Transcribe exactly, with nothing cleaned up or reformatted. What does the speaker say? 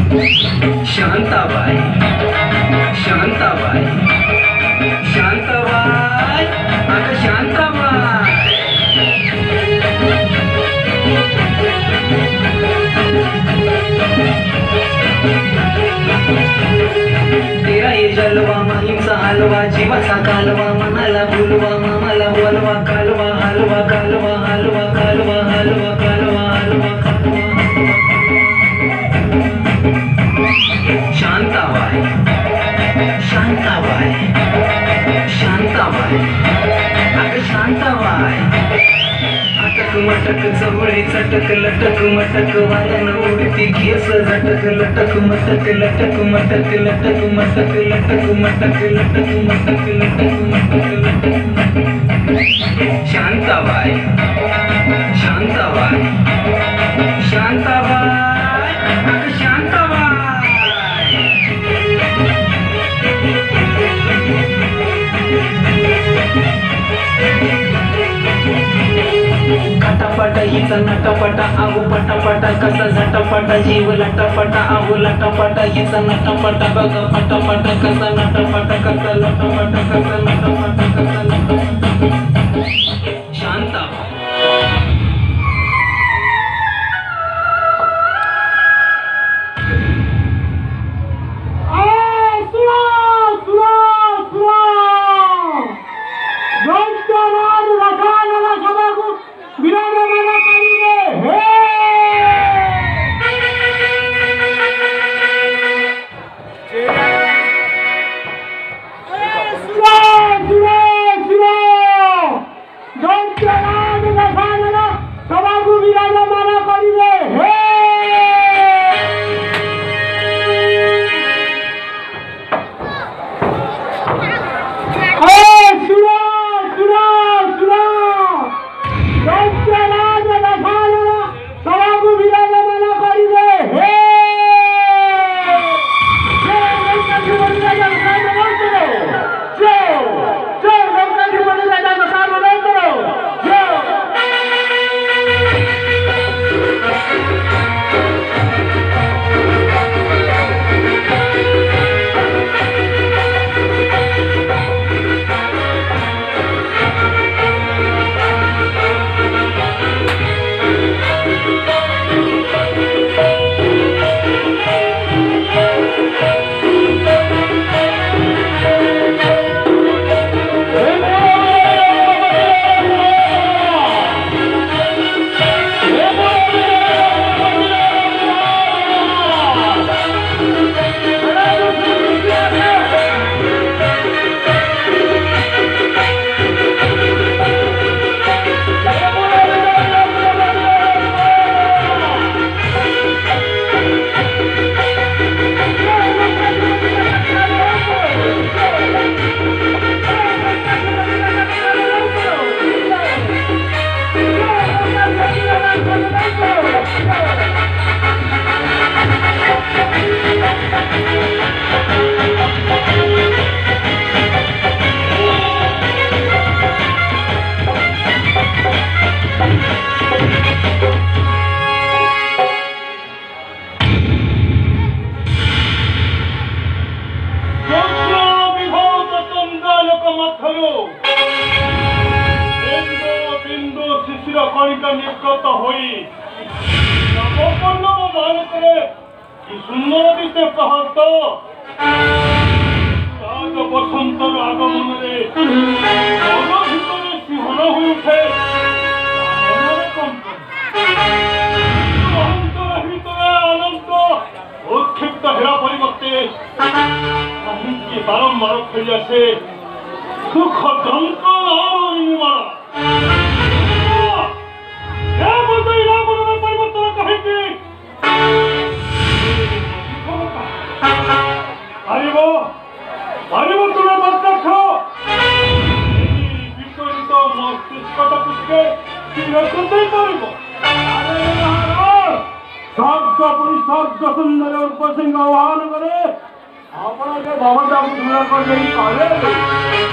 शांताबाई शांताबाई शांताबाई अगं शांताबाई तेरा ये जलवा महिमचा हलवा जीवाचा कालवा मनाला भुलवा मामाला बोलवा कालवा हलवा कालवा हलवा कालवा हलवा कालवा हलवा शांताबाई शांताबाई शांताबाई अगं शांताबाई अटक मटक चवळी चटक लटक मटक वालन उडती केस झटक लटक मटक लटक मटक लटक मटक लटक मटक लटक मटक लटक मटक लटक शांताबाई शांताबाई शांताबाई अगं शांताबाई खटापट हिचा नटपटा आहू पटापटा कसा झटपटा जीव लटपटा आहू लटपटा हिचा नटपटा बघ पटापट कसा नटपटा कसा लटपटा कसा नटपटा कसा लटपटा शांताबाई बारंबार खेली आसे सुख যন্ত্রণা আর নির্মাণ এ বলতে না বলতে পরিবর্তন কাহিনী পারিব পারিব তোমার মতলক্ষ এই বিপরীত মস্তিষ্কটা পুষ্কে স্থির করতেই পারিব স্বর্গ পরিস্বর্গ সুন্দর প্রসঙ্গ আহ্বান করে আপনাকে বাবা দাবু তুলনা করবেন